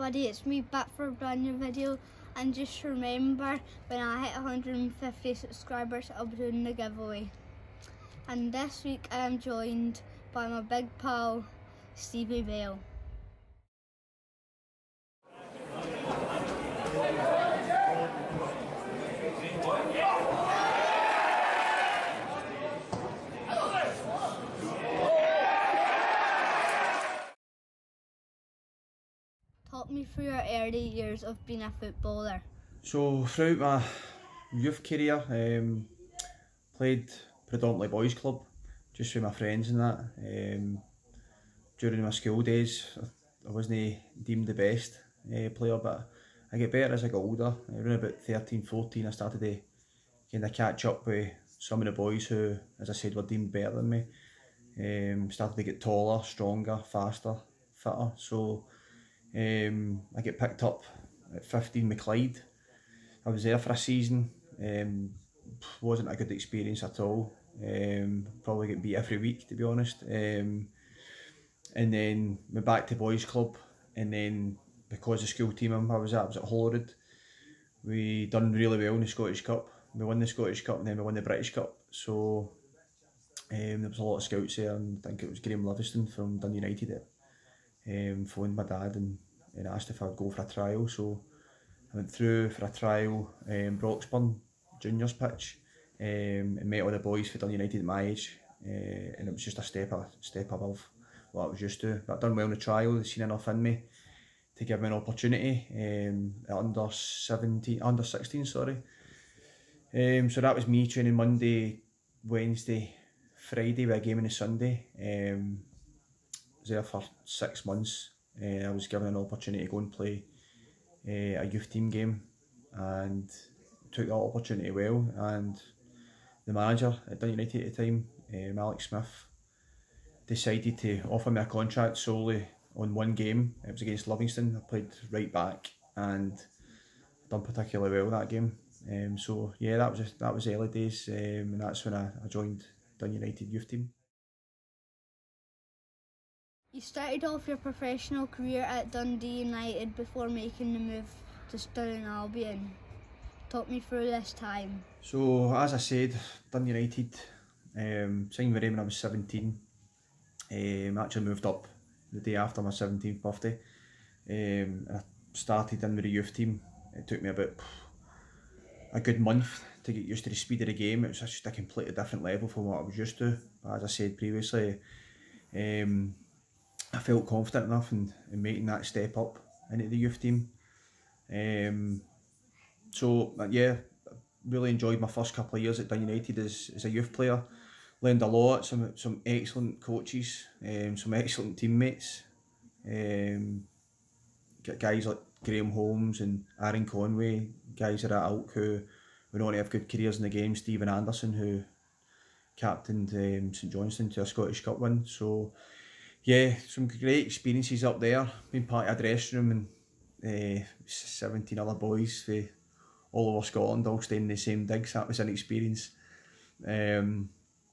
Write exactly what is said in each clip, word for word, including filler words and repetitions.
everybody, it's me back for a brand new video, and just remember when I hit one hundred fifty subscribers I'll be doing the giveaway. And this week I am joined by my big pal Stevie Bell. Talk me through your early years of being a footballer. So throughout my youth career, um, played predominantly boys club, just with my friends and that. Um, during my school days, I wasn't deemed the best uh, player, but I get better as I got older. Around about thirteen, fourteen, I started to kind of catch up with some of the boys who, as I said, were deemed better than me. Um, started to get taller, stronger, faster, fitter. So Um, I get picked up at fifteen with Clyde. I was there for a season. Um, wasn't a good experience at all. Um, probably get beat every week, to be honest. Um, and then went back to boys club, and then because the school team I was at, I was at Holyrood. We done really well in the Scottish Cup. We won the Scottish Cup, and then we won the British Cup. So um, there was a lot of scouts there, and I think it was Graham Livingston from Dun United that um, phoned my dad and and asked if I'd go for a trial. So I went through for a trial in um, Broxburn juniors pitch, um, and met all the boys for Dun United at my age, uh, and it was just a step a step above what I was used to. But I done well in the trial. They seen enough in me to give me an opportunity um, at under seventeen, under sixteen, sorry. Um, so that was me training Monday, Wednesday, Friday with a game on a Sunday. Um, I was there for six months. Uh, I was given an opportunity to go and play uh, a youth team game, and took that opportunity well. And the manager at Dun United at the time, um, Alex Smith, decided to offer me a contract solely on one game. It was against Livingston. I played right back and done particularly well that game. Um, so yeah, that was just, that was the early days, um, and that's when I, I joined Dun United youth team. You started off your professional career at Dundee United before making the move to Stirling Albion. Talk me through this time. So as I said, Dun United, um, signed with them when I was seventeen. Um, actually moved up the day after my seventeenth birthday. Um, I started in with the youth team. It took me about a good month to get used to the speed of the game. It was just a completely different level from what I was used to. But as I said previously, um, I felt confident enough in, in making that step up into the youth team. Um, so yeah, really enjoyed my first couple of years at Dun United as, as a youth player. Learned a lot, some some excellent coaches, um, some excellent teammates. Um, got guys like Graham Holmes and Aaron Conway, guys of that ilk who went on to have good careers in the game. Stephen Anderson, who captained um, St Johnstone to a Scottish Cup win. So yeah, some great experiences up there. Being part of a dressing room and uh, seventeen other boys for all over Scotland, all staying in the same digs. That was an experience. Um,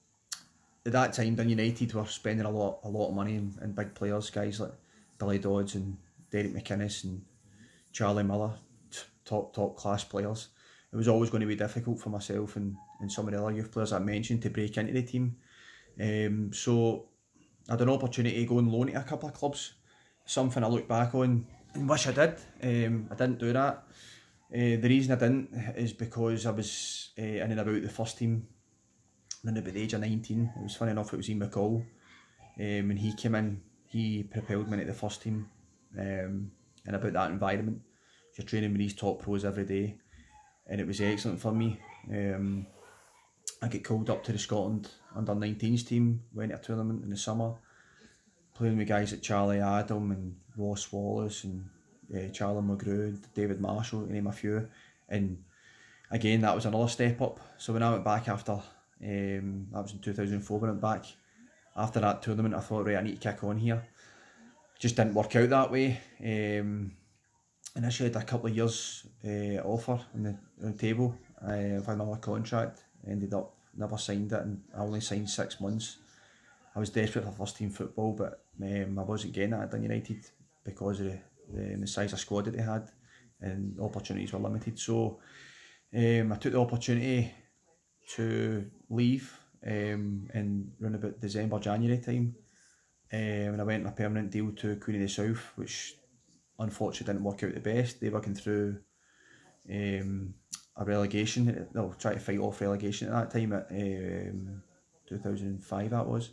at that time, Dun United were spending a lot, a lot of money in, in big players, guys like Billy Dodds and Derek McInnes and Charlie Miller, top top class players. It was always going to be difficult for myself and, and some of the other youth players I mentioned to break into the team. Um, so I had an opportunity to go and loan to a couple of clubs. Something I look back on and wish I did. Um, I didn't do that. Uh, the reason I didn't is because I was uh, in and about the first team around about the age of nineteen. It was funny enough, it was Ian McCall. Um, when he came in, he propelled me into the first team. Um, and about that environment, you're training with these top pros every day, and it was excellent for me. Um, I get called up to the Scotland under nineteens team, went to a tournament in the summer, playing with guys like Charlie Adam and Ross Wallace and uh, Charlie McGrew, David Marshall, to name a few. And again, that was another step up. So when I went back after, um, that was in two thousand four, when I went back after that tournament, I thought, right, I need to kick on here. Just didn't work out that way. Um, initially had a couple of years uh, offer on the, on the table uh, for another contract. Ended up never signed it, and I only signed six months. I was desperate for first team football, but um, I wasn't getting it at Dun United because of the, um, the size of squad that they had, and opportunities were limited. So um, I took the opportunity to leave um, in around about December, January time, um, and I went on a permanent deal to Queen of the South, which unfortunately didn't work out the best. They were going through um, a relegation, no, trying to fight off relegation at that time, at um, two thousand five that was.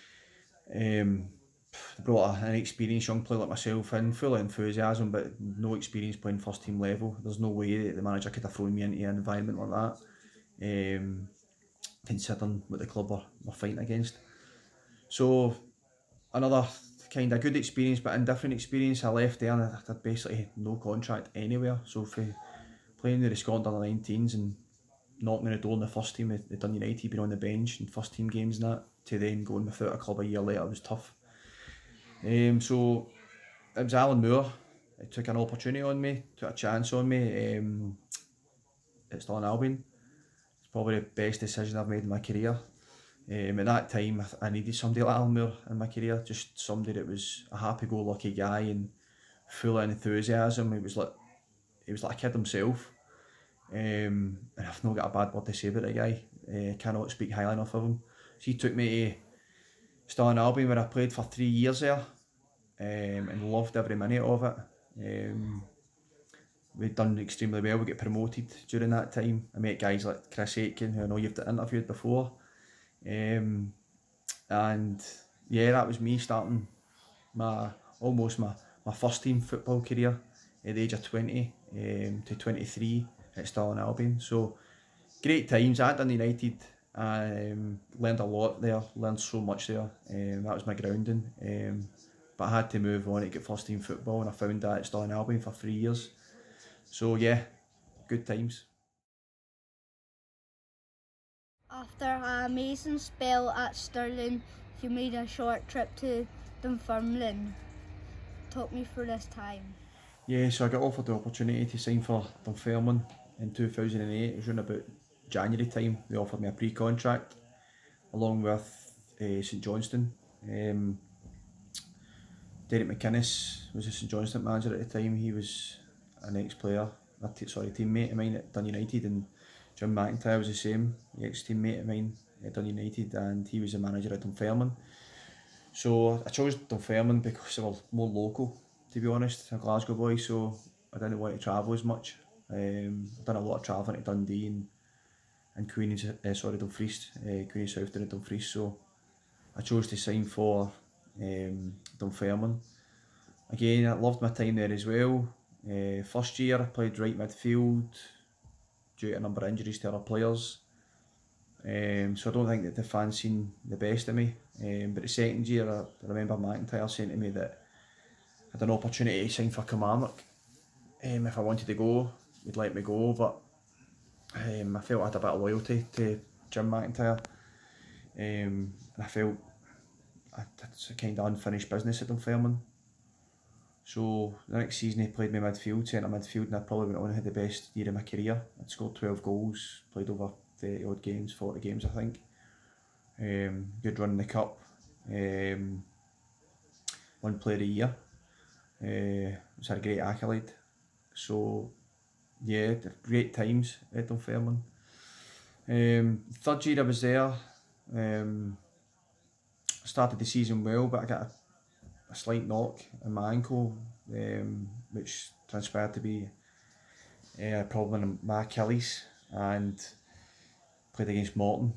Um, they brought an experienced young player like myself in, full of enthusiasm, but no experience playing first team level. There's no way that the manager could have thrown me into an environment like that, um, considering what the club were, were fighting against. So another kind of good experience, but indifferent experience. I left there and I had basically no contract anywhere. So for playing with the Scotland under nineteens and knocking on the door in the first team at Dundee United, being on the bench in first team games and that, to then going without a club a year later was tough. Um, so it was Alan Moore. It took an opportunity on me, took a chance on me. Um, it's Stirling Albion. It's probably the best decision I've made in my career. Um, at that time, I needed somebody like Alan Moore in my career, just somebody that was a happy-go-lucky guy and full of enthusiasm. He was like, he was like a kid himself. Um, and I've not got a bad word to say about the guy. I uh, cannot speak highly enough of him. So he took me to Stirling Albion, where I played for three years there, um, and loved every minute of it. Um, we'd done extremely well. We got promoted during that time. I met guys like Chris Aitken, who I know you've interviewed before. Um, and yeah, that was me starting my almost my, my first team football career at the age of twenty um, to twenty-three at Stirling Albion. So great times at Dundee United. I um, learned a lot there, learned so much there. Um, that was my grounding. Um, but I had to move on to get first team football, and I found that at Stirling Albion for three years. So yeah, good times. After an amazing spell at Stirling, you made a short trip to Dunfermline. Talk me through this time. Yeah, so I got offered the opportunity to sign for Dunfermline in two thousand eight. It was around about January time. They offered me a pre-contract along with uh, St Johnstone. Um, Derek McInnes was a St Johnstone manager at the time. He was an ex-player, a t sorry, teammate of mine at Dundee United, and Jim McIntyre was the same, ex-teammate of mine at Dundee United, and he was the manager at Dunfermline. So I chose Dunfermline because they were more local, to be honest. I'm a Glasgow boy, so I didn't want to travel as much. Um, I've done a lot of travelling to Dundee and, and Queen's, uh, sorry, Dumfries, uh, Queen of South down at Dumfries. So I chose to sign for um, Dunfermline. Again, I loved my time there as well. Uh, first year I played right midfield due to a number of injuries to other players. Um, so I don't think that the fans seen the best of me. Um, but the second year, I, I remember McIntyre saying to me that I had an opportunity to sign for Kilmarnock. Um, if I wanted to go, he'd let me go, but um, I felt I had a bit of loyalty to Jim McIntyre. Um, and I felt I had a kind of unfinished business at Dunfermline. So the next season he played me midfield, centre midfield, and I probably went on and had the best year of my career. I'd scored twelve goals, played over thirty odd games, forty games I think. Um, good run in the cup. Um, one player of the year. Uh, it was a great accolade. So yeah, great times at Dunfermline. Um, third year I was there. Um, I started the season well, but I got a a slight knock in my ankle, um, which transpired to be uh, a problem in my Achilles, and played against Morton.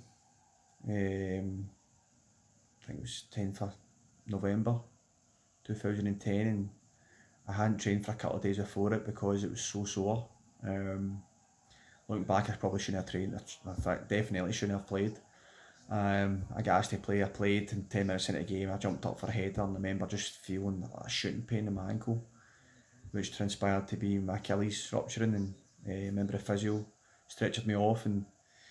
Um, I think it was tenth of November two thousand ten, and I hadn't trained for a couple of days before it because it was so sore. Um, looking back, I probably shouldn't have trained. In fact, definitely shouldn't have played. Um, I got asked to play, I played, and ten minutes into the game I jumped up for a header, and I remember just feeling a shooting pain in my ankle, which transpired to be my Achilles rupturing, and uh, I remember the physio stretchered me off and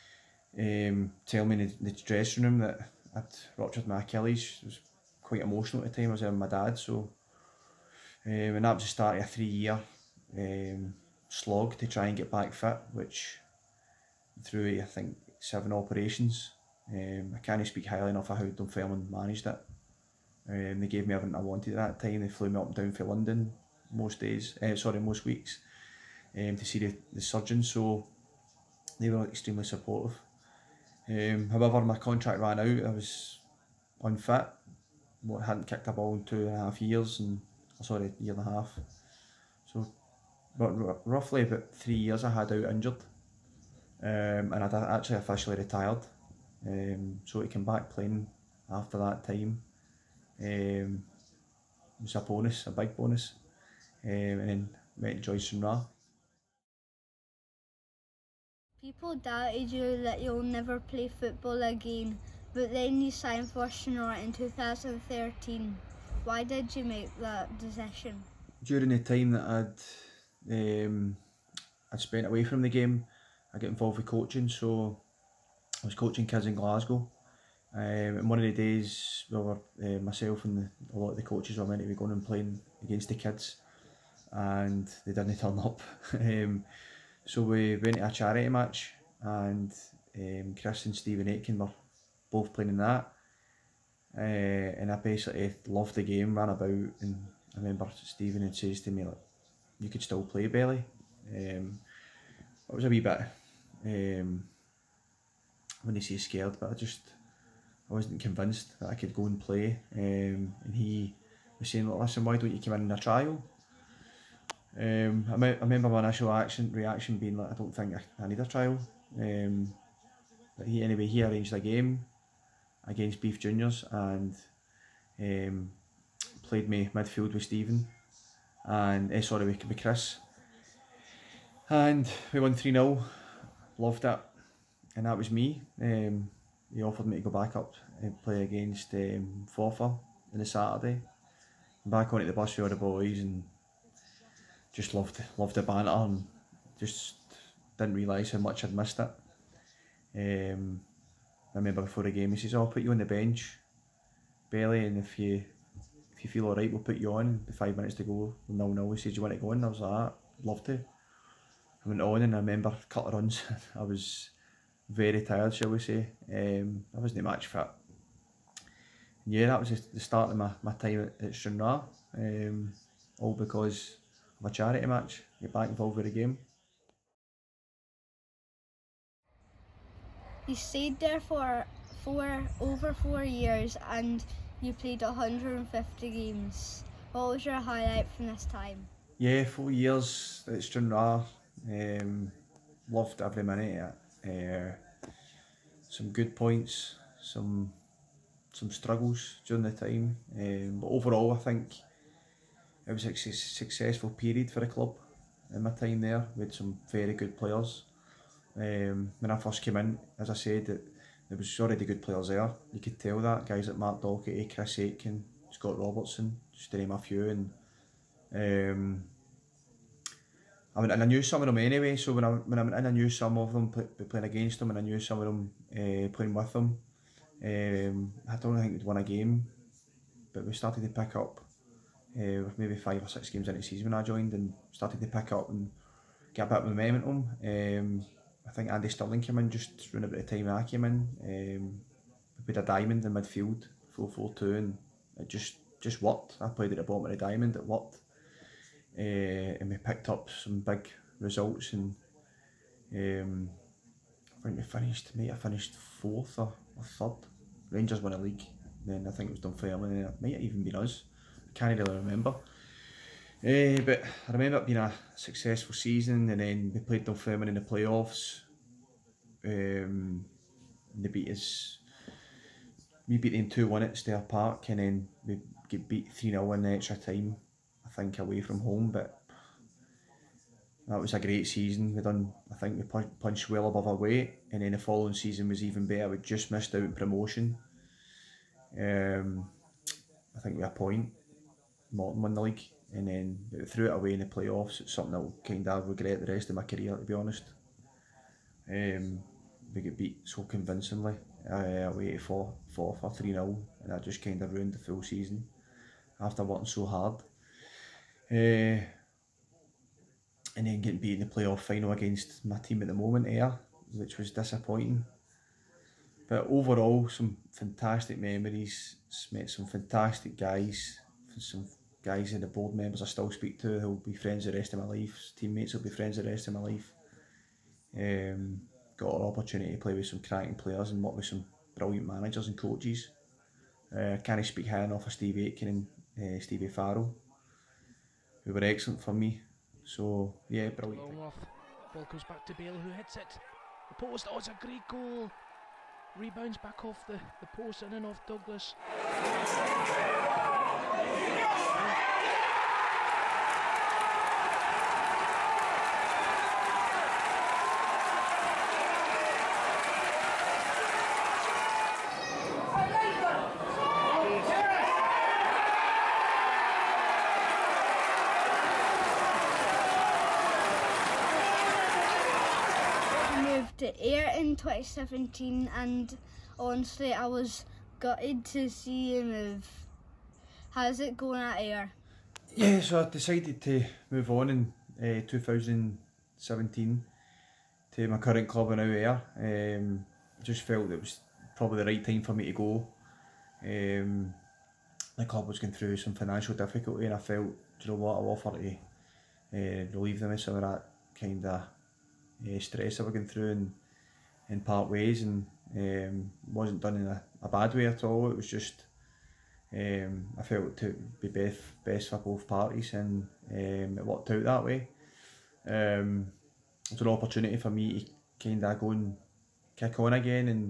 um, telling me in the, the dressing room that I'd ruptured my Achilles. It was quite emotional at the time. I was there with my dad, so um, and that was the start of a three year um, slog to try and get back fit, which through I think seven operations. Um, I can't speak highly enough of how Dunfermline managed it. Um, they gave me everything I wanted at that time. They flew me up and down from London. most days, uh, sorry, most weeks, um, to see the, the surgeon, so they were extremely supportive. Um, however, my contract ran out, I was unfit, I hadn't kicked a ball in two and a half years, and sorry, a year and a half. So, but r roughly about three years I had out injured, um, and I'd actually officially retired. Um, so to come back playing after that time um, was a bonus, a big bonus, um, and then went to join Stranraer. People doubted you that you'll never play football again, but then you signed for Stranraer in two thousand thirteen. Why did you make that decision? During the time that I'd um, I'd spent away from the game, I got involved with coaching, so I was coaching kids in Glasgow. Um, and one of the days, we were, uh, myself and the, a lot of the coaches were meant to be going and playing against the kids, and they didn't turn up. um, so we went to a charity match, and um, Chris and Stephen Aitken were both playing in that. Uh, and I basically loved the game, ran about, and I remember Stephen had says to me, like, you could still play, Belly. Um, I was a wee bit, um, when they say scared, but I just, I wasn't convinced that I could go and play. Um, and he was saying, well, listen, why don't you come in in a trial? Um, I, me I remember my initial action, reaction being like, I don't think I, I need a trial. Um, but he, anyway, he arranged a game against Beef Juniors, and um, played me midfield with Stephen, and uh, sorry, with, with Chris. And we won three nil, loved it, and that was me. Um, he offered me to go back up and play against um, Forfar on the Saturday. Back onto the bus with all the boys, and just loved loved the banter, and just didn't realise how much I'd missed it. Um, I remember before the game he says, oh, I'll put you on the bench, Belly, and if you if you feel alright we'll put you on. The five minutes to go, nil nil, he says, do you want to go in? I was like, ah, I'd love to. I went on, and I remember a couple of runs, I was very tired, shall we say. Um, I wasn't match fit. And yeah, that was the start of my, my time at, at Stranraer, um, all because of a charity match, get back involved with the game. You stayed there for four, over four years, and you played one hundred and fifty games. What was your highlight from this time? Yeah, four years at Stranraer. Um, loved every minute. Uh, some good points, some some struggles during the time, um, but overall I think it was a successful period for the club in my time there. We had some very good players. Um, when I first came in, as I said, it, there was already good players there. You could tell that. Guys like Mark Docherty, Chris Aitken, Scott Robertson, just to name a few. And um, I mean, and I knew some of them anyway. So when I when I went in, I knew some of them play, playing against them, and I knew some of them uh, playing with them. Um, I don't think we'd won a game, but we started to pick up. Uh, with maybe five or six games into the season when I joined, and started to pick up and get a bit of momentum. Um, I think Andy Stirling came in just around about the time I came in. Um, we had a diamond in midfield, four four two, and it just just worked. I played at the bottom of the diamond, it worked. Uh, and we picked up some big results, and um, I think we finished, mate, I finished fourth or, or third. Rangers won a league, then I think it was Dunfermline, and it might have even been us. I can't really remember. Uh, but I remember it being a successful season, and then we played Dunfermline in the playoffs. Um, they beat us, we beat them two one at Stair Park, and then we get beat three nil in the extra time, I think, away from home. But that was a great season. We done, I think we punched well above our weight, and then the following season was even better. We just missed out on promotion. Um, I think we had a point. Morton won the league, and then we threw it away in the playoffs. It's something I'll kind of regret the rest of my career, to be honest. Um, we get beat so convincingly uh, away to four, four for three nil, and that just kind of ruined the full season after working so hard. Uh, and then getting beat in the playoff final against my team at the moment, Ayr, which was disappointing. But overall, some fantastic memories, met some fantastic guys, some guys and the board members I still speak to who'll be friends the rest of my life. Teammates will be friends the rest of my life. Um, got an opportunity to play with some cracking players and work with some brilliant managers and coaches. Uh, can't speak high enough of Steve Aitken and uh, Stevie Farrell, who were excellent for me. So yeah, brilliant. Longworth. Ball comes back to Bale, who hits it. The post. Oh, it's a great goal. Rebounds back off the, the post and in off Douglas. To Ayr in twenty seventeen, and honestly I was gutted to see him move. How's it going at Ayr? Yeah, so I decided to move on in uh, two thousand seventeen to my current club in Ayr. Um, just felt it was probably the right time for me to go. Um, the club was going through some financial difficulty, and I felt, do you know what, I'll offer to uh, relieve them of some of that kind of Uh, stress I was going through in, in part ways, and um, wasn't done in a, a bad way at all. It was just um, I felt it to be best, best for both parties, and um, it worked out that way. Um, it was an opportunity for me to kind of go and kick on again, and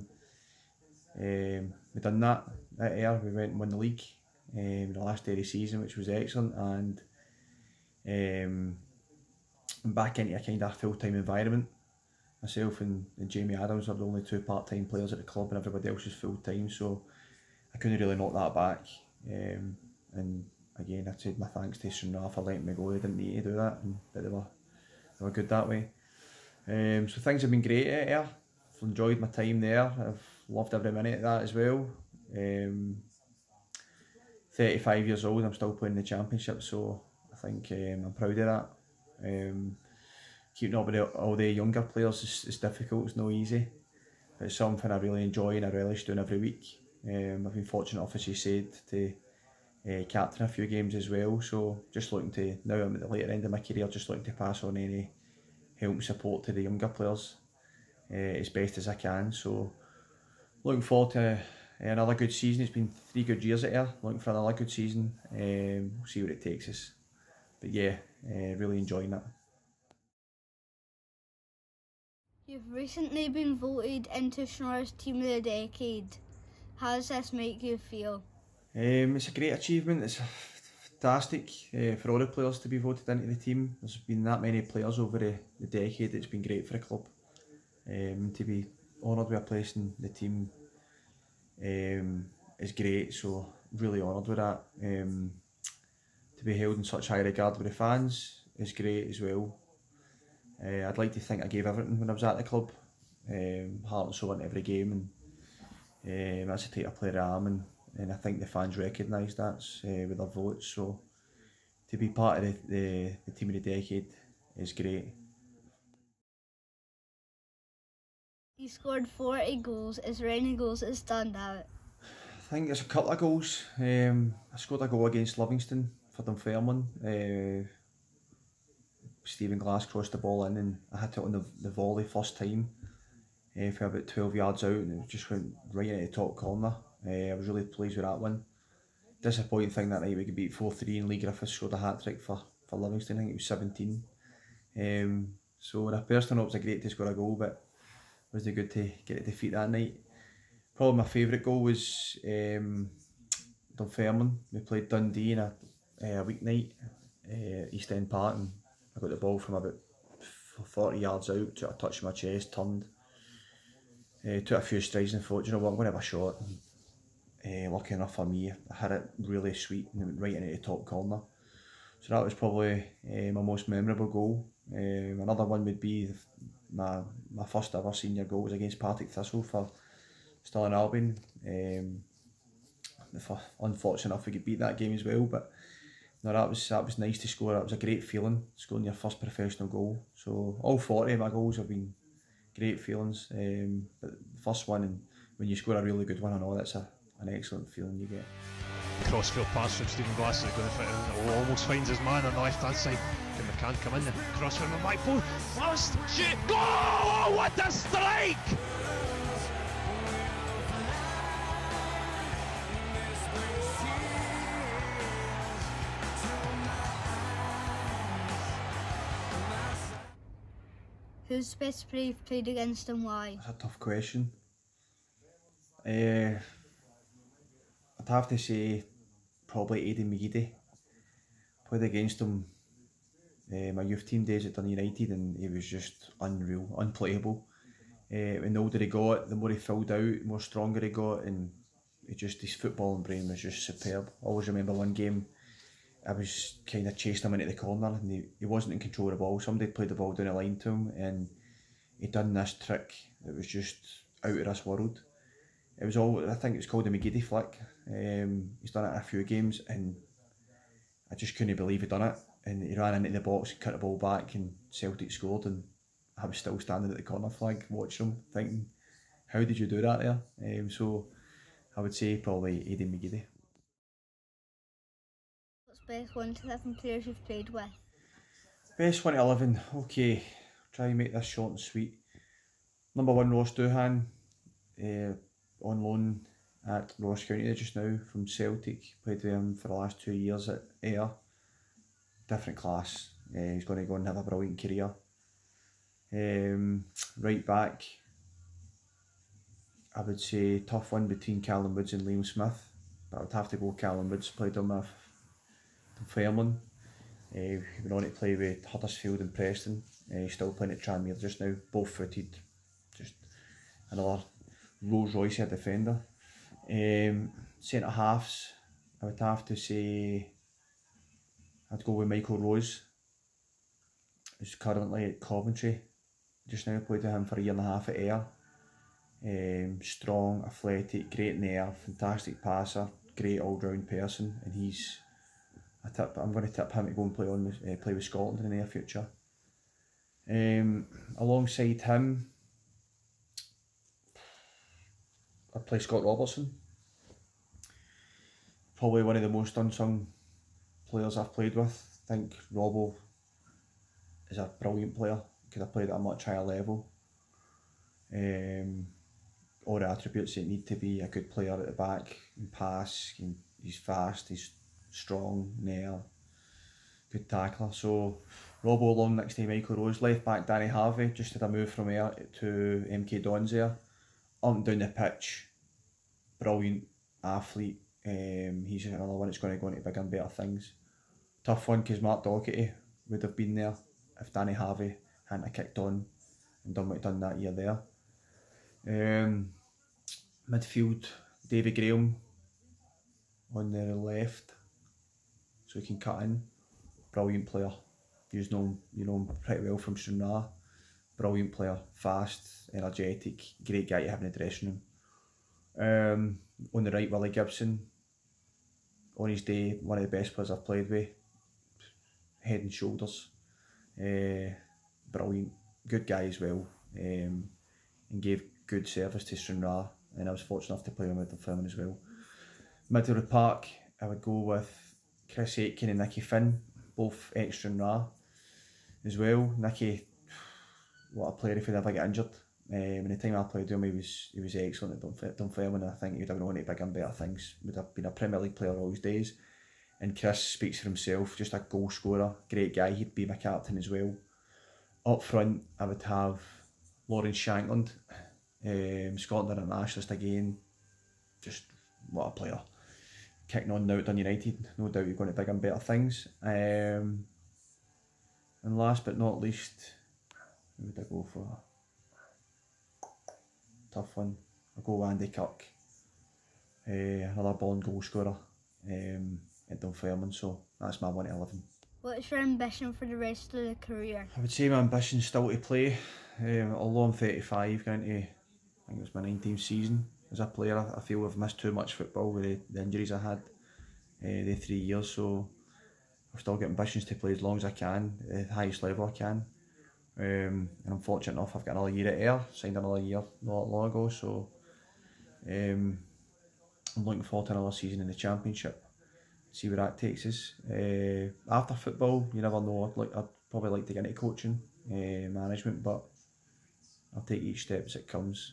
um, we done that at Ayr. We went and won the league um, the last day of the season, which was excellent, and um, I'm back into a kind of full-time environment. Myself and, and Jamie Adams are the only two part-time players at the club, and everybody else is full-time, so I couldn't really knock that back. Um, and again, I said my thanks to Stranraer for letting me go. They didn't need to do that, and, but they were, they were good that way. Um, so things have been great at Ayr. I've enjoyed my time there. I've loved every minute of that as well. Um, thirty-five years old, I'm still playing the Championship, so I think um, I'm proud of that. Um, keeping up with the, all the younger players is, is difficult, it's not easy, but it's something I really enjoy and I relish doing every week. Um, I've been fortunate enough, as you said, to uh, captain a few games as well, so just looking to, now I'm at the later end of my career, just looking to pass on any help and support to the younger players uh, as best as I can. So looking forward to uh, another good season. It's been three good years at Ayr, looking for another good season. Um, we'll see where it takes us. But yeah, uh, really enjoying it. You've recently been voted into Stranraer's Team of the Decade. How does this make you feel? Um, it's a great achievement. It's fantastic uh, for all the players to be voted into the team. There's been that many players over the, the decade. It's been great for the club. Um, to be honoured with a place in the team um, is great, so really honoured with that. Um, to be held in such high regard with the fans is great as well. Uh, I'd like to think I gave everything when I was at the club, um, heart and soul into every game, and um, that's the type of player I am, and, and I think the fans recognise that uh, with their votes. So to be part of the, the, the Team of the Decade is great. You scored forty goals. Is there any goals that stand out? I think there's a couple of goals. Um, I scored a goal against Livingston for Dunfermline. Uh, Stephen Glass crossed the ball in, and I hit it on the, the volley first time uh, from about twelve yards out, and it just went right into the top corner. Uh, I was really pleased with that one. Disappointing thing that night, we could beat four three, and Lee Griffiths scored a hat-trick for, for Livingston. I think it was seventeen. Um, so on a personal note, it was great to score a goal, but it was good to get a defeat that night. Probably my favourite goal was um, Dunfermline. We played Dundee in a, a weeknight, uh, East End Park, and I got the ball from about forty yards out, took a touch of my chest, turned, uh, took a few strides and thought, you know what, I'm going to have a shot. And, uh, lucky enough for me, I had it really sweet and it went right into the top corner. So that was probably uh, my most memorable goal. Um, another one would be my my first ever senior goal was against Partick Thistle for Stirling Albion. Um, unfortunate enough we could beat that game as well, but no, that was that was nice to score. That was a great feeling, scoring your first professional goal. So all forty of my goals have been great feelings. Um, but the first one, and when you score a really good one, I know that's a, an excellent feeling you get. Crossfield pass from Stephen Glass going for it, and almost finds his man on the left hand side. Can McCann come in? The cross from the back post. First shoot. Oh, what a strike! Who's the best player you've played against and why? That's a tough question. Uh, I'd have to say probably Aidan McGeady. Played against him uh, my youth team days at Dundee United, and he was just unreal, unplayable. Uh, and the older he got, the more he filled out, the more stronger he got, and he just his footballing brain was just superb. I always remember one game, I was kind of chasing him into the corner, and he, he wasn't in control of the ball. Somebody played the ball down the line to him, and he done this trick that was just out of this world. It was all, I think it was called the McGeady flick. Um, he's done it in a few games, and I just couldn't believe he'd done it. And he ran into the box, cut the ball back, and Celtic scored, and I was still standing at the corner flag watching him, thinking, how did you do that there? Um, so I would say probably Aidan McGeady. What's the best one to eleven players you've played with? Best one to eleven, okay, try and make this short and sweet. Number one, Ross Doohan, uh, on loan at Ross County just now from Celtic. Played with him for the last two years at Ayr. Different class. Uh, he's going to go and have a brilliant career. Um, right back, I would say tough one between Callum Woods and Liam Smith, but I would have to go Callum Woods. Played him with Fairmont. Uh, he went on to play with Huddersfield and Preston. Uh, he's still playing at Tranmere just now, both footed. Just another Rolls Royce defender. Um, Centre halves, I would have to say I'd go with Michael Rose, who's currently at Coventry. Just now played with him for a year and a half at Ayr. Um, strong, athletic, great in the air, fantastic passer, great all-round person, and he's a tip. I'm going to tip him to go and play on uh, play with Scotland in the near future. Um, alongside him, I'd play Scott Robertson. Probably one of the most unsung players I've played with. I think Robbo is a brilliant player. Could have played at a much higher level. Um, all the attributes that need to be a good player at the back. He can pass, he can, he's fast, he's strong, nair, good tackler. So Robbo along next to Michael Rose. Left back Danny Harvey just had a move from Ayr to M K Dons there. Up and down the pitch, brilliant athlete. Um, he's another one that's going to go into bigger and better things. Tough one because Mark Docherty would have been there if Danny Harvey hadn't have kicked on and done what he done that year there. Um, midfield, David Graham on the left, so he can cut in. Brilliant player. You know him, you know him pretty well from Stranraer. Brilliant player, fast, energetic, great guy to have in the dressing room. Um, on the right, Willie Gibson. On his day, one of the best players I've played with. Head and shoulders. Uh, brilliant, good guy as well. Um, and gave good service to Stranraer, and I was fortunate enough to play him with the firm as well. Middle of the park, I would go with Chris Aitken and Nicky Finn, both ex Stranraer as well. Nicky, what a player if he'd ever get injured. Um, in the time I played with him, he was he was excellent at Dunfermline, and I think he'd have gone on to bigger and better things. Would have been a Premier League player all his days. And Chris speaks for himself, just a goal scorer, great guy. He'd be my captain as well. Up front, I would have Lawrence Shankland, um, Scotland internationalist again. Just what a player. Kicking on now at Dundee United, no doubt he's going to bigger and better things. Um, and last but not least, who would I go for? Tough one. I'll go with Andy Kirk, uh, another born goal scorer um, at Dunfermline, so that's my one to eleven. What's your ambition for the rest of the career? I would say my ambition is still to play, um, although I'm thirty-five, going to, I think it was my nineteenth season as a player. I feel I've missed too much football with the, the injuries I had, uh, the three years, so I've still got ambitions to play as long as I can, at the highest level I can. Um, and I'm fortunate enough I've got another year at Ayr, signed another year not long ago, so um, I'm looking forward to another season in the Championship. see where that takes us. Uh, after football, you never know. I'd, like, I'd probably like to get into coaching, uh, management, but I'll take each step as it comes.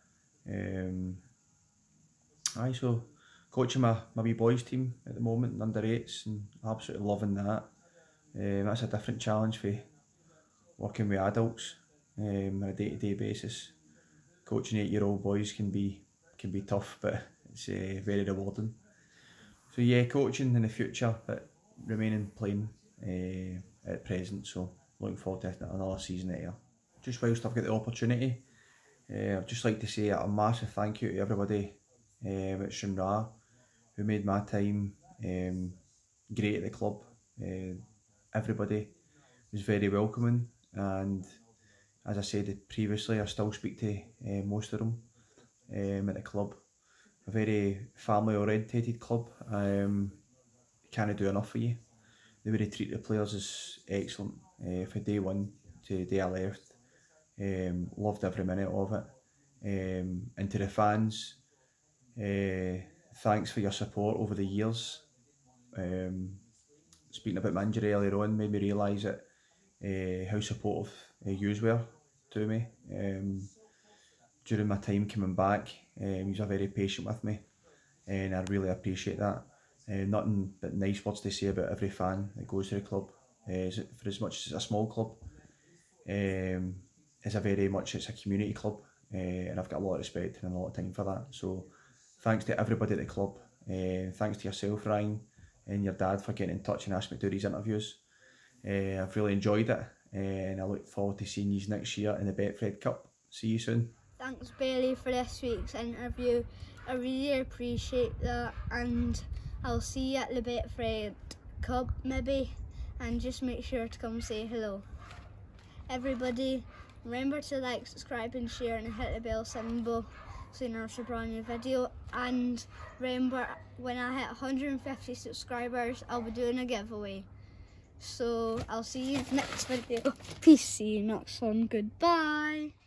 Um, aye, so coaching my, my wee boys team at the moment, under eights, and absolutely loving that. Um, that's a different challenge for working with adults um, on a day-to-day basis. Coaching eight-year-old boys can be can be tough, but it's uh, very rewarding. So yeah, coaching in the future, but remaining playing uh, at present. So looking forward to another season here. Just whilst I've got the opportunity, uh, I'd just like to say a massive thank you to everybody um, at Stranraer who made my time um, great at the club. Uh, everybody was very welcoming, and as I said previously, I still speak to uh, most of them um, at the club. A very family orientated club. Um, can't do enough for you. The way they treat the players is excellent. Uh, from day one to the day I left, um, loved every minute of it. Um, and to the fans, uh, thanks for your support over the years. Um, speaking about my injury earlier on made me realise that uh, how supportive uh, yous were to me um, during my time coming back. Um, you were very patient with me, and I really appreciate that. Uh, nothing but nice words to say about every fan that goes to the club. Uh, for as much as it's a small club, um, it's a very much it's a community club, uh, and I've got a lot of respect and a lot of time for that. So thanks to everybody at the club. Uh, thanks to yourself, Ryan, and your dad for getting in touch and asking me to do these interviews. Uh, I've really enjoyed it, and I look forward to seeing you next year in the Betfred Cup. See you soon. Thanks Bailey for this week's interview. I really appreciate that, and I'll see you at the Betfred Cup maybe, and just make sure to come say hello. Everybody, remember to like, subscribe and share, and hit the bell symbol so you never see a brand new video. And remember, when I hit one hundred fifty subscribers, I'll be doing a giveaway. So I'll see you next video. Peace, see you next one. Goodbye.